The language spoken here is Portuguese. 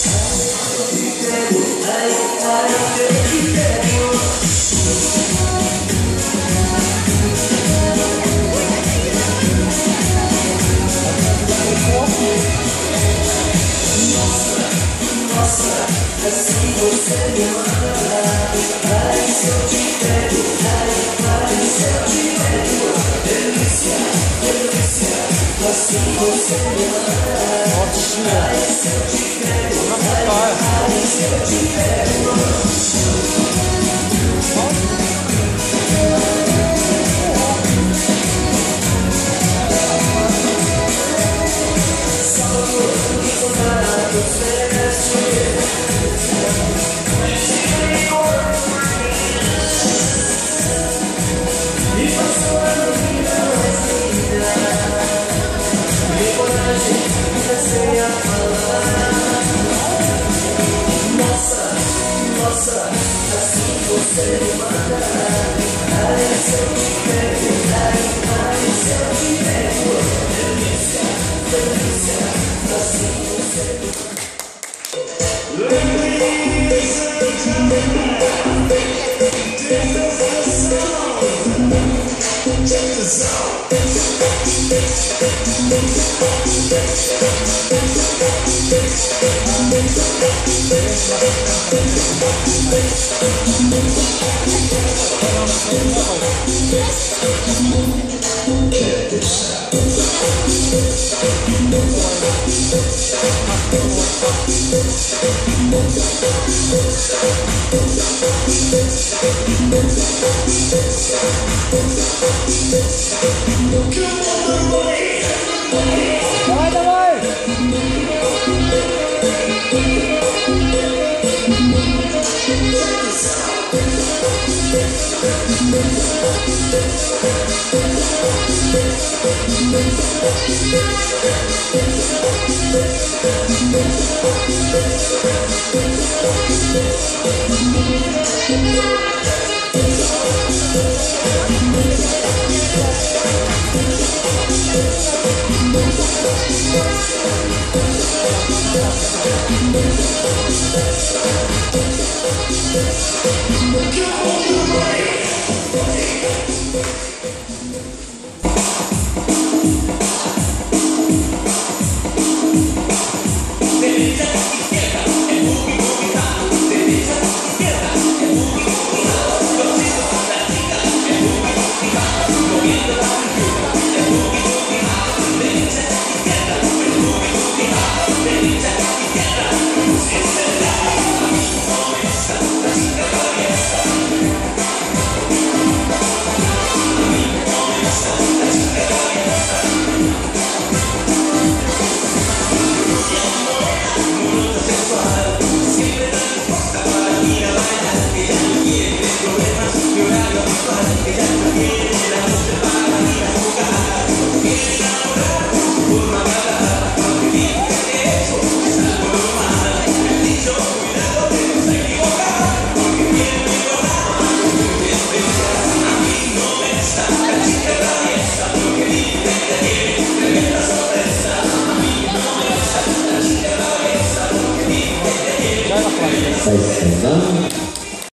Assim você me manda. Ai, se eu te pego, ai, se eu te pego. Delícia, delícia, assim você me manda. Ai, se eu te pego, ai, se eu te pego. Nossa, assim você me manda. Ai, se eu te pego, ai, se eu te pego. Delícia, delícia, assim você me manda. Ladies and gentlemen, this is the sound. Check this out. Check this out. Давай, давай! We'll be right back.